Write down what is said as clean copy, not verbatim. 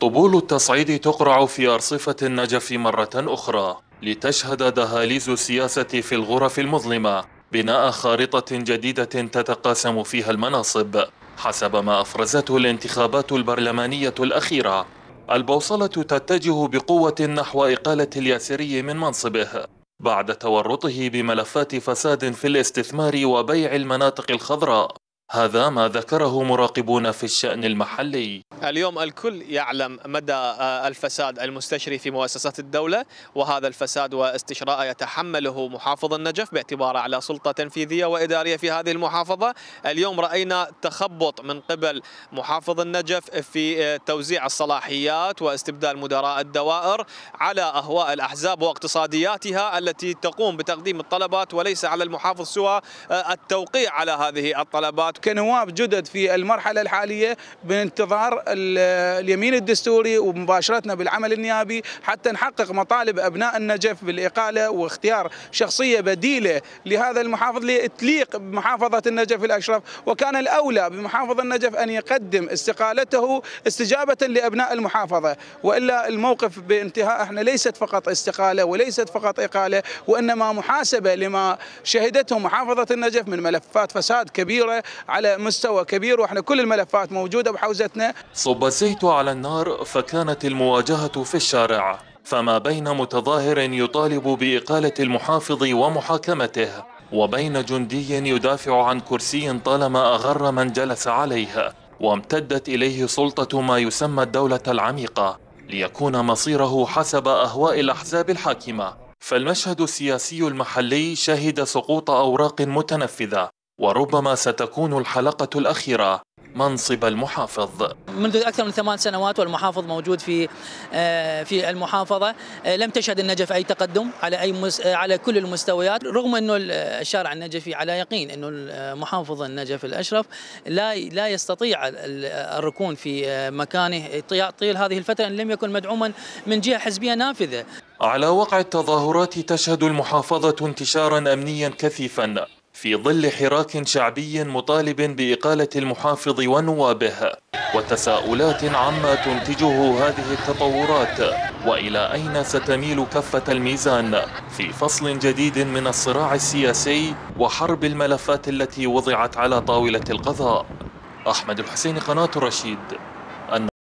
طبول التصعيد تقرع في أرصفة النجف مرة أخرى لتشهد دهاليز السياسة في الغرف المظلمة بناء خارطة جديدة تتقاسم فيها المناصب حسب ما أفرزته الانتخابات البرلمانية الأخيرة. البوصلة تتجه بقوة نحو إقالة الياسري من منصبه بعد تورطه بملفات فساد في الاستثمار وبيع المناطق الخضراء. هذا ما ذكره مراقبون في الشأن المحلي. اليوم الكل يعلم مدى الفساد المستشري في مؤسسات الدولة، وهذا الفساد واستشراء يتحمله محافظ النجف باعتباره على سلطة تنفيذية وإدارية في هذه المحافظة. اليوم رأينا تخبط من قبل محافظ النجف في توزيع الصلاحيات واستبدال مدراء الدوائر على أهواء الأحزاب واقتصادياتها التي تقوم بتقديم الطلبات، وليس على المحافظ سوى التوقيع على هذه الطلبات. كنواب جدد في المرحلة الحالية بانتظار اليمين الدستوري ومباشرتنا بالعمل النيابي حتى نحقق مطالب أبناء النجف بالإقالة واختيار شخصية بديلة لهذا المحافظ لتليق بمحافظة النجف الأشرف. وكان الأولى بمحافظ النجف أن يقدم استقالته استجابة لأبناء المحافظة، وإلا الموقف بانتهاء احنا ليست فقط استقالة وليست فقط إقالة، وإنما محاسبة لما شهدته محافظة النجف من ملفات فساد كبيرة على مستوى كبير، واحنا كل الملفات موجودة بحوزتنا. صب الزيت على النار فكانت المواجهة في الشارع، فما بين متظاهر يطالب بإقالة المحافظ ومحاكمته وبين جندي يدافع عن كرسي طالما أغر من جلس عليه، وامتدت إليه سلطة ما يسمى الدولة العميقة ليكون مصيره حسب أهواء الأحزاب الحاكمة. فالمشهد السياسي المحلي شهد سقوط أوراق متنفذة، وربما ستكون الحلقة الأخيرة منصب المحافظ. منذ أكثر من 8 سنوات والمحافظ موجود في المحافظة، لم تشهد النجف أي تقدم على كل المستويات، رغم أنه الشارع النجفي على يقين أنه محافظ النجف الأشرف لا يستطيع الركون في مكانه طيل هذه الفترة إن لم يكن مدعوما من جهة حزبية نافذة. على وقع التظاهرات تشهد المحافظة انتشارا أمنيا كثيفا في ظل حراك شعبي مطالب بإقالة المحافظ ونوابه، وتساؤلات عما تنتجه هذه التطورات وإلى أين ستميل كفة الميزان في فصل جديد من الصراع السياسي وحرب الملفات التي وضعت على طاولة القضاء. أحمد الحسيني، قناة الرشيد.